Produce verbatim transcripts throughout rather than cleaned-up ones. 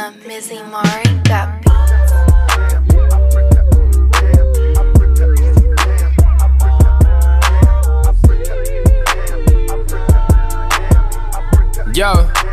Uh, Missy Mari got beats. Yo,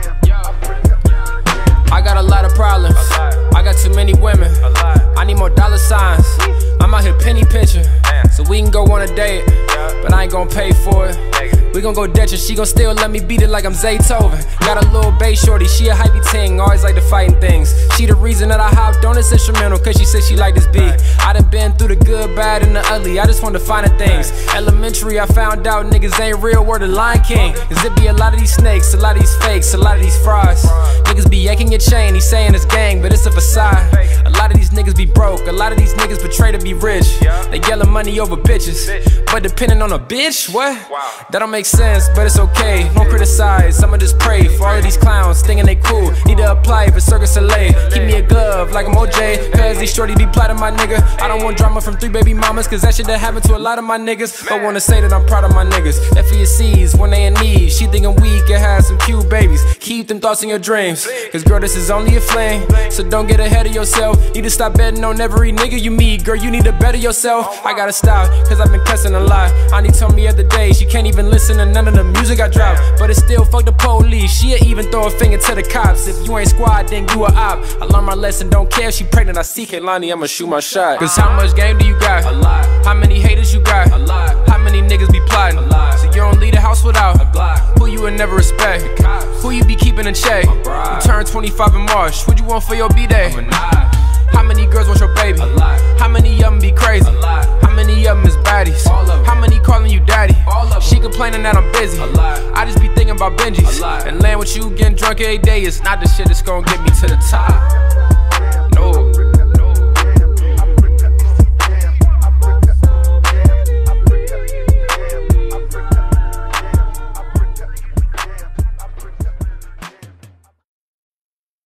I got a lot of problems. I got too many women. I need more dollar signs. I'm out here penny pinching, so we can go on a date, but I ain't gon' pay for it. We gon' go Dutch and she gon' still let me beat it like I'm Zaytoven. Got a little bass shorty, she a hypey ting, always like to fighting things. She the reason that I hopped on this instrumental, cause she said she like this beat. I done been through the good, bad, and the ugly, I just wanted to find the things. Elementary, I found out niggas ain't real, word the Lion King. Cause it be a lot of these snakes, a lot of these fakes, a lot of these frauds. Niggas be yanking your chain, he saying it's gang, but it's a facade. A lot of these niggas be broke, a lot of these niggas betray to be rich. They yelling money over bitches, but depending on a bitch, what? That don't make sense, but it's okay. Don't criticize, I'ma just pray for all of these clowns thinking they cool. Need to apply for Cirque du Soleil. Keep me a glove like I'm O J, cause these shorty be plotting my nigga. I don't want drama from three baby mamas, cause that shit that happened to a lot of my niggas. But wanna say that I'm proud of my niggas. F E S Cs when they in need. She thinking we can have some cute babies. Keep them thoughts in your dreams, cause girl, this is only a flame. So don't get ahead of yourself. Need to stop betting on every nigga you meet. Girl, you need to better yourself. I gotta stop, cause I've been cussing a lot. Auntie told me the other day she can't even listen to none of the music I drop, but it's still fuck the police. She'll even throw a finger to the cops. If you ain't squad, then you a op. I learned my lesson, don't care if she pregnant. I see Kehlani, I'ma shoot my shot. Cause how much game do you got? A lot. How many haters you got? A lot. How many niggas be plotting? A lot. So you don't leave the house without a block. Who you would never respect? Who you be keeping in check? You turn twenty-five in March. What you want for your B-day? How many girls want your baby? A lot. How many of them be crazy? A lot. How many of them is baddies? All of them. How many calling you daddy? All of them. She complaining that I'm busy. A lot. I just be thinking about Benjis. And laying with you, getting drunk every day is not the shit that's gonna get me to the top.